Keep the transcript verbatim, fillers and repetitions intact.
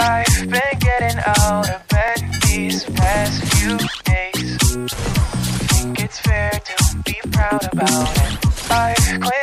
I've been getting out of bed these past few days. Think it's fair to be proud about it. I've claimed